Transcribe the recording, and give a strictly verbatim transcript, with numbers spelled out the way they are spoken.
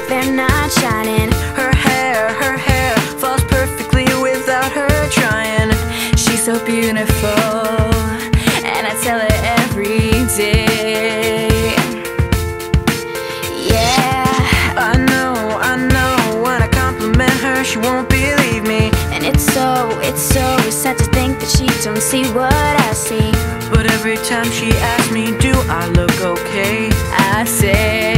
they're not shining. Her hair, her hair falls perfectly without her trying. She's so beautiful, and I tell her every day. Yeah, I know, I know, when I compliment her she won't believe me. and it's so, it's so sad to think that she don't see what I see. But every time she asks me, do I look okay? I say